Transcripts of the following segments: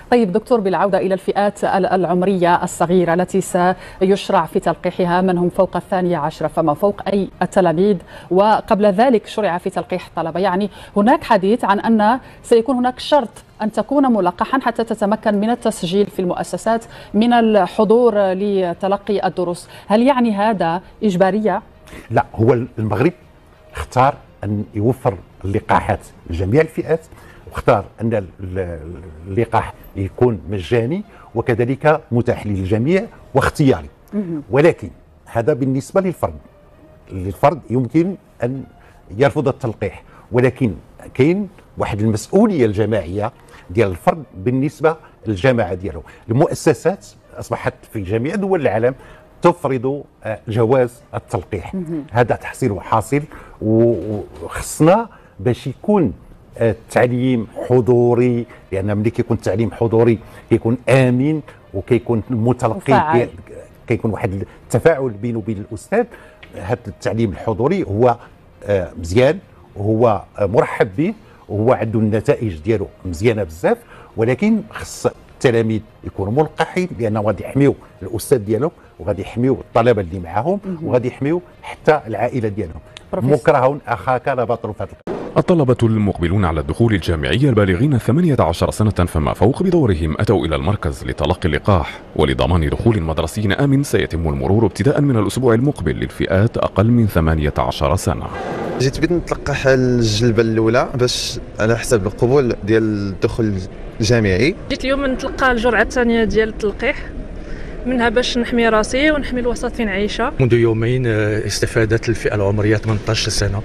طيب دكتور، بالعودة إلى الفئات العمرية الصغيرة التي سيشرع في تلقيحها من هم فوق 12 فما فوق، أي التلاميذ، وقبل ذلك شرع في تلقيح الطلبة، يعني هناك حديث عن أن سيكون هناك شرط أن تكون ملقحا حتى تتمكن من التسجيل في المؤسسات من الحضور لتلقي الدروس. هل يعني هذا إجبارية؟ لا، هو المغرب اختار أن يوفر اللقاحات لجميع الفئات، واختار أن اللقاح يكون مجاني وكذلك متاح للجميع واختياري. ولكن هذا بالنسبة للفرد. للفرد يمكن أن يرفض التلقيح، ولكن كاين واحد المسؤولية الجماعية ديال الفرد بالنسبة للجماعة ديالو. المؤسسات أصبحت في جميع دول العالم تفرض جواز التلقيح. هذا تحصيل حاصل، وخصنا باش يكون التعليم حضوري، لان ملي كيكون التعليم حضوري كيكون امن وكيكون المتلقي كيكون واحد التفاعل بينه وبين الاستاذ. هذا التعليم الحضوري هو مزيان وهو مرحب به وهو عنده النتائج ديالو مزيانه بزاف، ولكن خص التلاميذ يكونوا ملقحين، لانه غادي يحميو الاستاذ ديالهم وغادي يحميو الطلبه اللي معاهم وغادي يحميو حتى العائله ديالهم. مكره اخاك لا بطل في هذا. الطلبة المقبلون على الدخول الجامعي البالغين 18 سنة فما فوق بدورهم أتوا إلى المركز لتلقي اللقاح، ولضمان دخول مدرسي آمن سيتم المرور ابتداء من الأسبوع المقبل للفئات أقل من 18 سنة. جيت بغيت نتلقح الجلبة الأولى باش على حساب القبول ديال الدخول الجامعي. جيت اليوم نتلقى الجرعة الثانية ديال التلقيح، منها باش نحمي راسي ونحمي الوسط فين عايشه. منذ يومين استفادت الفئه العمريه 18 سنه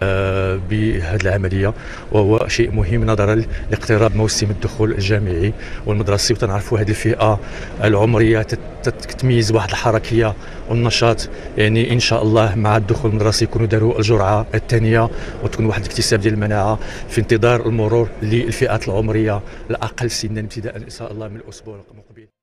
بهذه العمليه، وهو شيء مهم نظرا لاقتراب موسم الدخول الجامعي والمدرسي، وتنعرفوا هذه الفئه العمريه تتميز واحد الحركيه والنشاط. يعني ان شاء الله مع الدخول المدرسي يكونوا داروا الجرعه الثانيه وتكون واحد الاكتساب ديال المناعه في انتظار المرور للفئات العمريه الاقل سنا ابتداء ان شاء الله من الاسبوع المقبل.